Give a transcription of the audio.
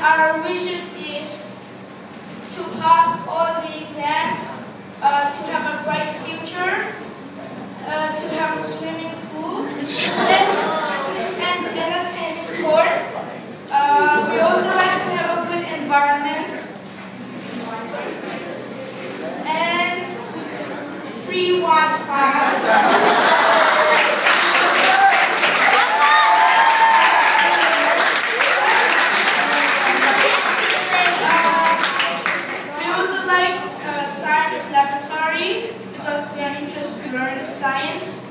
our wishes is to pass all the exams, to have a bright future, to have a swimming pool, and a tennis court. We also like to have a good environment and free Wi-Fi. Science laboratory because we are interested to learn science.